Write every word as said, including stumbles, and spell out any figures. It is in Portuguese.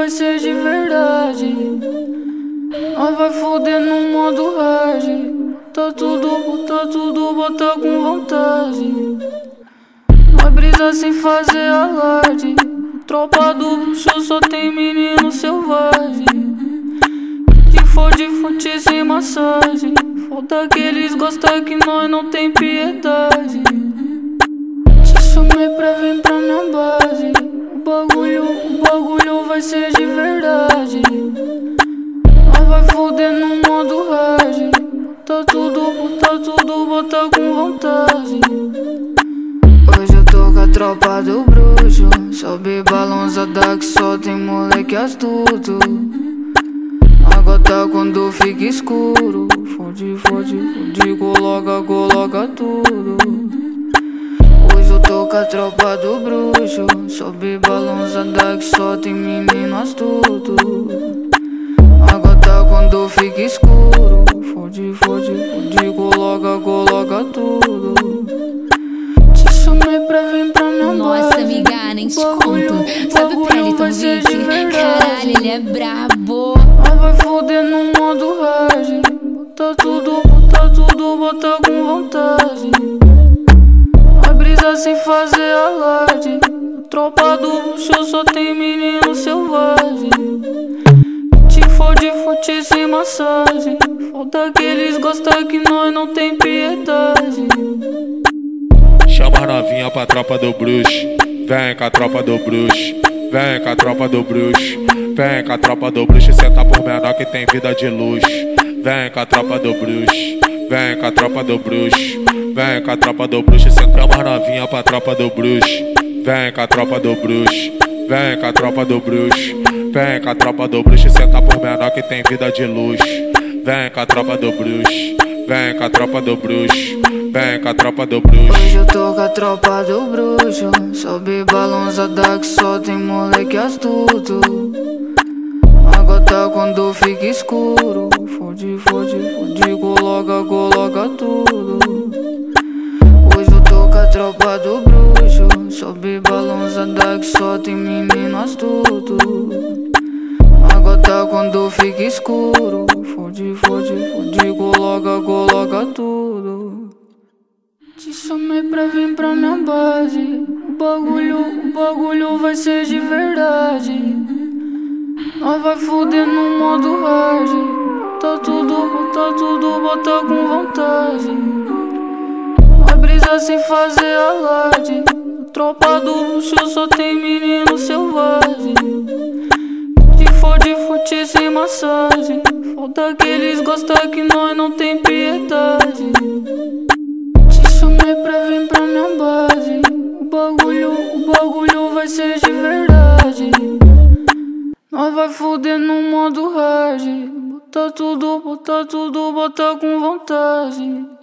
vai ser de verdade. Nós vai foder no modo hard. Bota tudo, bota tudo, bota com vontade. Nós brisa sem fazer alarde. Tropa do bruxo só tem menino selvagem. Que for de fute sem massagem. Foda que eles gostam que nós não tem piedade. Te chamei pra vir pra minha base. O bagulho, o bagulho vai ser de verdade. Nós vai foder no modo hard. Bota tudo, bota tudo, bota com vontade. Hoje eu tô com a tropa do bruxo. Sobe balançada que só tem moleque astuto. A gota quando fica escuro. Fode, fode, fode, coloca, coloca tudo. Hoje eu tô com a tropa do bruxo. Sobe balançada que só tem menino astuto. A gota quando fica escuro. Fode, fode, fode, coloca, coloca tudo. Te chamei pra vir pra minha base. Nossa, amiga, nem te conto. Sabe o Peliton Vick? Caralho, ele é brabo. Nós vai foder no modo hard. Bota tudo, bota tudo, bota com vontade. Nós brisa sem fazer alarde. A tropa do bruxo só tem menino selvagem. Te fode, fute sem massagem. Foda que eles gostam que nós não tem piedade. Chama a novinha pra tropa do bruxo. Vem com a tropa do bruxo. Vem com a tropa do bruxo. Vem com a tropa do bruxo. Senta por menor que tem vida de luxo. Vem com a tropa do bruxo. Vem com a tropa do bruxo. Vem com a tropa do bruxo. Senta a novinha pra tropa do bruxo. Vem com a tropa do bruxo. Vem com a tropa do bruxo. Vem com a tropa do bruxo. Senta por menor que tem vida de luxo. Vem com a tropa do bruxo. Vem com a tropa do bruxo. Vem com a tropa do bruxo. Hoje eu tô com a tropa do bruxo. Sobe balançada que só tem moleque astuto. A gota quando fica escuro. Fode, fode, fode, coloca, coloca tudo. Hoje eu tô com a tropa do bruxo. Sobe balançada que só tem menino astuto. A gota quando fica escuro. Fode, fode, fode, coloca, coloca tudo. Te chamei pra vir pra minha base. O bagulho, o bagulho vai ser de verdade. Nós vai foder no modo hard. Bota tudo, bota tudo, bota com vontade. Nós brisa sem fazer alarde. A tropa do bruxo só tem menino selvagem. De fode, fute sem massagem. Foda que eles gostam que nós não tem piedade. Te chamei pra vir pra minha base. O bagulho, o bagulho vai ser de verdade. Nós vai foder no modo hard. Bota tudo, bota tudo, bota com vontade.